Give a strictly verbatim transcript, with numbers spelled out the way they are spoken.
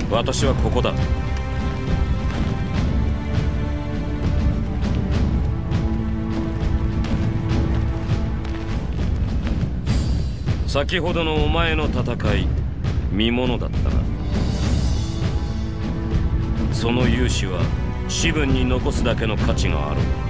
私はここだ。先ほどのお前の戦い、見ものだったな。その勇姿は士分に残すだけの価値がある。